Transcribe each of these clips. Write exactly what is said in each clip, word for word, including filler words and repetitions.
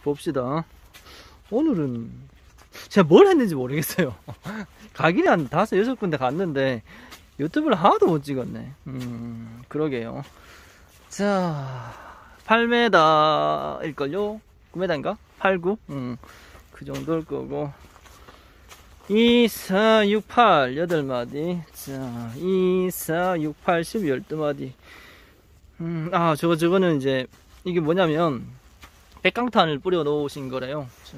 봅시다. 오늘은 제가 뭘 했는지 모르겠어요. 가긴 한 다섯 여섯 군데 갔는데 유튜브를 하나도 못 찍었네. 음, 그러게요. 자, 팔 미터일걸요? 구 미터인가? 팔, 구? 음, 그 정도일 거고. 이, 사, 육, 팔, 여덟 마디. 자, 이, 사, 육, 팔, 십, 열두 마디. 음, 아, 저거, 저거는 이제, 이게 뭐냐면, 백강탄을 뿌려 놓으신 거래요. 자,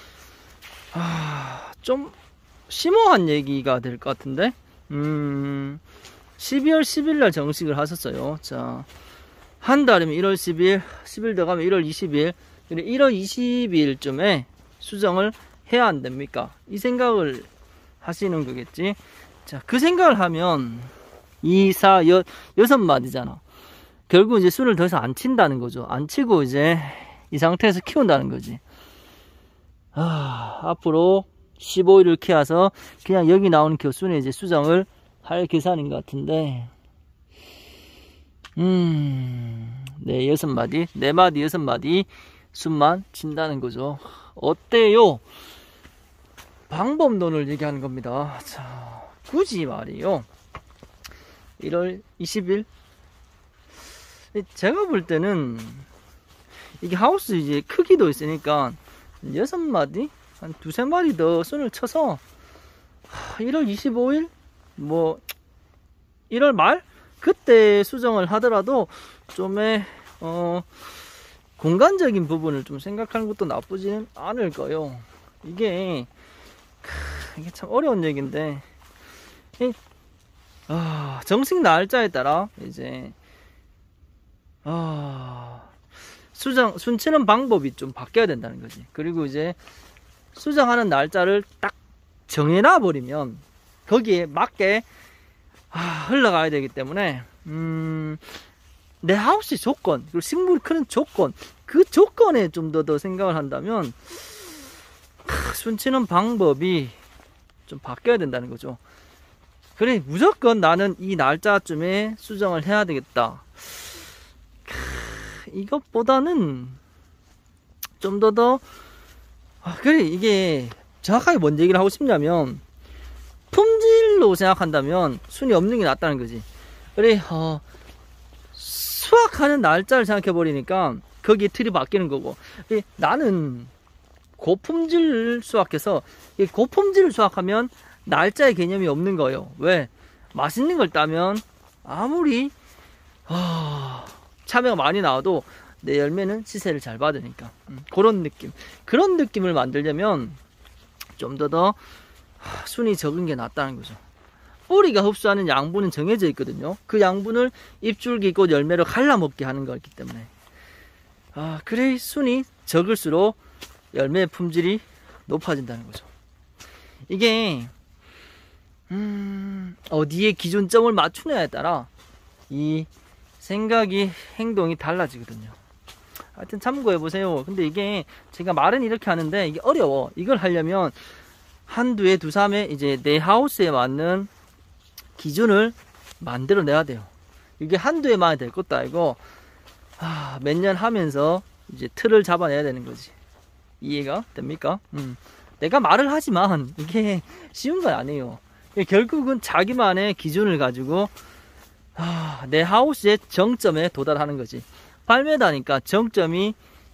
아, 좀, 심오한 얘기가 될 것 같은데? 음, 십이월 십일 날 정식을 하셨어요. 자, 한 달이면 일월 십일, 십 일 더 가면 일월 이십일, 일월 이십일쯤에 수정을 해야 안 됩니까? 이 생각을 하시는 거겠지. 자, 그 생각을 하면 이, 사, 여, 여섯 마디잖아. 결국 이제 순을 더 이상 안 친다는 거죠. 안 치고 이제 이 상태에서 키운다는 거지. 아, 앞으로 십오 일을 키워서 그냥 여기 나오는 교순에 이제 수정을 할 계산인 것 같은데, 음, 네, 여섯 마디, 네 마디, 여섯 마디 순만 친다는 거죠. 어때요? 방법론을 얘기하는 겁니다. 자, 굳이 말이요. 일월 이십일? 제가 볼 때는 이게 하우스 이제 크기도 있으니까 여섯 마디? 한 두세 마리 더 순을 쳐서 일월 이십오일? 뭐 일월 말? 그때 수정을 하더라도 좀의 어 공간적인 부분을 좀 생각하는 것도 나쁘지는 않을 거요. 이게 이게 참 어려운 얘기인데, 이, 아, 정식 날짜에 따라 이제 아, 수정 순치는 방법이 좀 바뀌어야 된다는 거지. 그리고 이제 수정하는 날짜를 딱 정해놔 버리면 거기에 맞게 아, 흘러가야 되기 때문에 음, 내 하우스 조건, 그리고 식물이 크는 조건, 그 조건에 좀 더 더 생각을 한다면 크, 순치는 방법이 좀 바뀌어야 된다는 거죠. 그래, 무조건 나는 이 날짜쯤에 수정을 해야 되겠다. 크, 이것보다는 좀 더 더 아, 그래, 이게 정확하게 뭔 얘기를 하고 싶냐면 품질로 생각한다면 순이 없는 게 낫다는 거지. 그래, 어, 수확하는 날짜를 생각해 버리니까 거기에 틀이 바뀌는 거고, 그래, 나는 고품질 수확해서 고품질을 수확하면 날짜의 개념이 없는 거예요. 왜? 맛있는 걸 따면 아무리 어, 참외가 많이 나와도 내 열매는 시세를 잘 받으니까. 음, 그런 느낌. 그런 느낌을 만들려면 좀 더 더 순이 적은 게 낫다는 거죠. 뿌리가 흡수하는 양분은 정해져 있거든요. 그 양분을 잎줄기 곧 열매로 갈라먹게 하는 거기 때문에. 아, 그래, 순이 적을수록 열매의 품질이 높아진다는 거죠. 이게 음, 어디에 기준점을 맞추느냐에 따라 이 생각이, 행동이 달라지거든요. 하여튼 참고해보세요. 근데 이게 제가 말은 이렇게 하는데 이게 어려워. 이걸 하려면 한두 해, 두, 삼 해 이제 내 하우스에 맞는 기준을 만들어내야 돼요. 이게 한두 해만에 될 것도 아니고 아, 몇 년 하면서 이제 틀을 잡아내야 되는 거지. 이해가 됩니까? 음. 내가 말을 하지만 이게 쉬운 건 아니에요. 결국은 자기만의 기준을 가지고 아, 내 하우스의 정점에 도달하는 거지. 팔 미터니까 정점이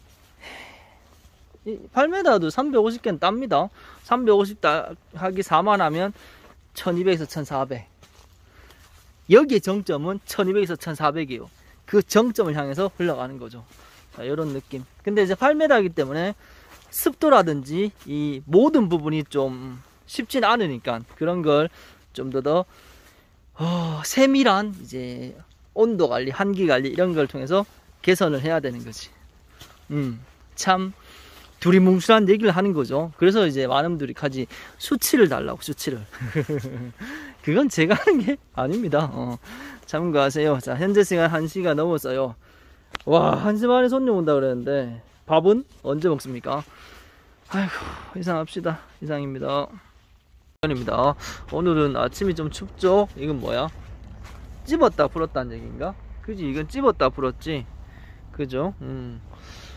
팔 미터도 삼백오십 개는 땁니다. 삼백오십 하기 사만 하면 천이백에서 천사백. 여기의 정점은 천이백에서 천사백이에요. 그 정점을 향해서 흘러가는 거죠. 자, 이런 느낌. 근데 이제 팔 미터이기 때문에 습도라든지 이 모든 부분이 좀 쉽진 않으니까 그런 걸 좀 더 더 어, 세밀한 이제 온도 관리, 한기 관리 이런 걸 통해서 개선을 해야 되는 거지. 음, 참 두리뭉술한 얘기를 하는 거죠. 그래서 이제 많은 분들이 가지 수치를 달라고, 수치를. 그건 제가 하는 게 아닙니다. 어, 참고하세요. 자, 현재 시간 한 시가 넘었어요. 와, 한 시 반에 손님 온다 그랬는데 밥은 언제 먹습니까? 아이고, 이상합시다. 이상입니다. 입니다. 오늘은 아침이 좀 춥죠? 이건 뭐야? 찝었다 풀었다는 얘기인가? 그지? 이건 찝었다 풀었지? 그죠? 음.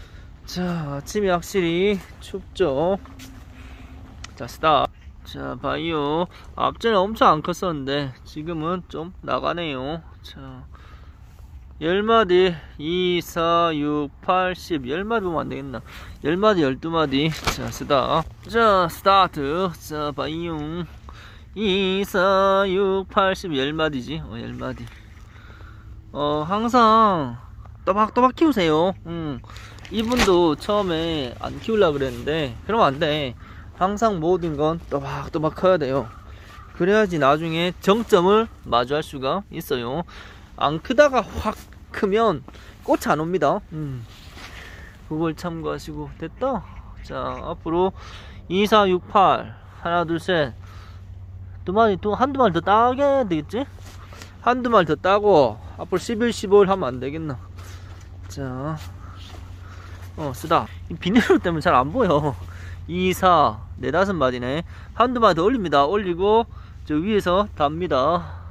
자, 아침이 확실히 춥죠. 자, 스탑. 자, 바이오. 앞전에 엄청 안 컸었는데 지금은 좀 나가네요. 자, 열 마디, 이, 사, 육, 팔, 십. 열 마디 보면 안 되겠나? 열 마디, 열두 마디. 자, 스탑. 자, 스타트. 자, 바이오. 이, 사, 육, 팔, 십. 열 마디지. 어, 열 마디. 어, 항상 또박또박 키우세요. 음. 이분도 처음에 안 키우려고 그랬는데 그러면 안 돼. 항상 모든 건 또박또박 커야 돼요. 그래야지 나중에 정점을 마주할 수가 있어요. 안 크다가 확 크면 꽃이 안 옵니다. 음. 그걸 참고하시고. 됐다. 자, 앞으로 이, 사, 육, 팔 하나 둘 셋 두 마리, 또 한두 마리 더 따게 되겠지? 한두 마리 더 따고 앞으로 십일, 십오일 하면 안 되겠나? 자, 어, 쓰다. 비닐로 때문에 잘 안 보여. 이, 사, 네다섯 마디네. 한두 마디 더 올립니다. 올리고, 저 위에서 답니다.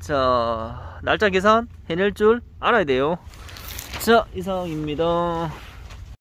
자, 날짜 계산 해낼 줄 알아야 돼요. 자, 이상입니다.